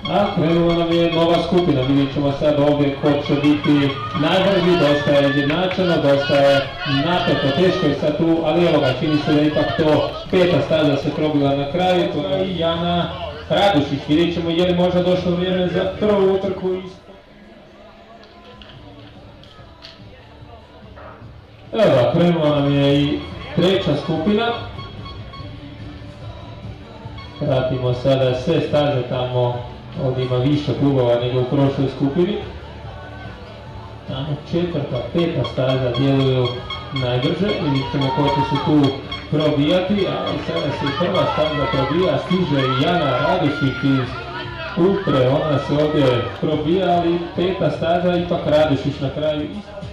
A krenula nam je nova skupina, vidjet ćemo sad ovdje ko će biti najbrži, dosta je izjednačeno, dosta je napeto, teško je sad tu, ali evo ga, čini se da ipak to peta staza se probila na kraju, to je i Jana Radušić, vidjet ćemo je li možda došlo vrijeme za prvu utrku. Evo ga, krenula nam je i treća skupina. Pratimo sada sve staze tamo, ovdje ima više klubova nego u prošloj skupini. Tamo četvrta, peta staza djeluju najbrže, vidjet ćemo ko će se tu probijati, ali sada se i prva staza probija, stiže i Jana Radušić iz Ultre, ona se ovdje probija, ali peta staza ipak Radušić na kraju.